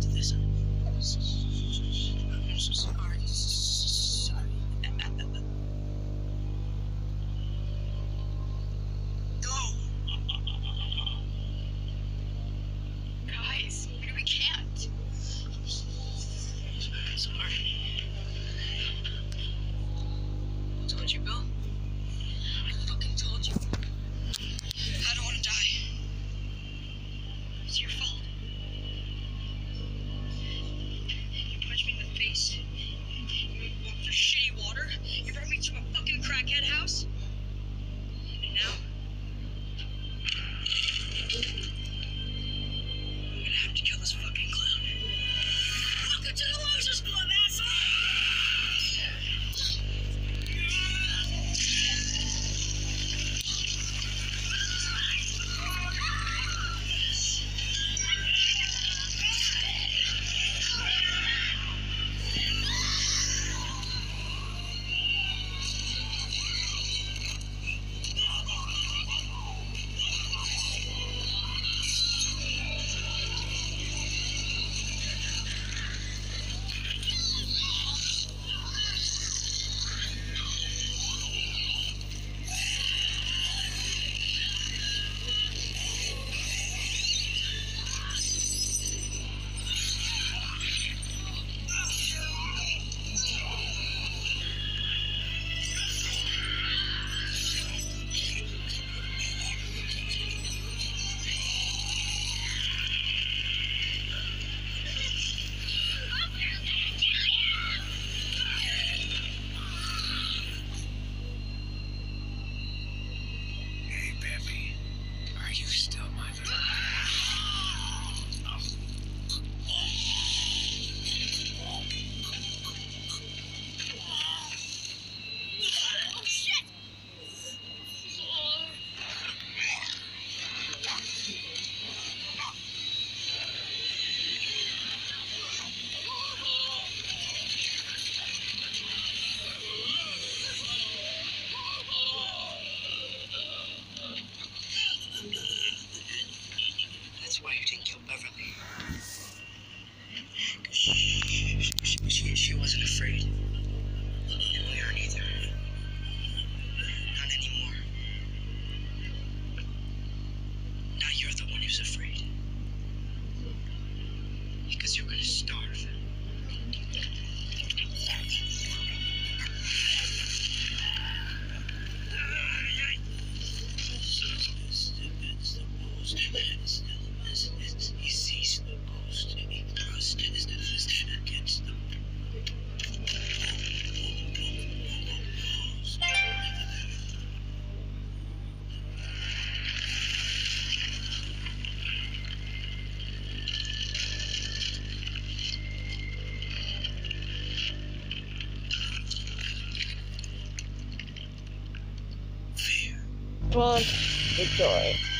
to this. I'm so sorry. Sorry. No! Guys, we can't. Sorry. I told you, Bill. I fucking told you. I don't want to die. It's your fault. You punched me in the face. You walked through shitty water. You brought me to a fucking crackhead house. And now, I'm gonna have to kill this fucking clown. Welcome to the Losers Club, asshole! Hey, baby. Are you still my little Oh, shit! That's why you didn't kill Beverly. 'Cause she wasn't afraid. And we aren't either. Not anymore. Now you're the one who's afraid. Because you're gonna starve. He sees the ghost and he thrusts his fist against the fear. Come on, good joy.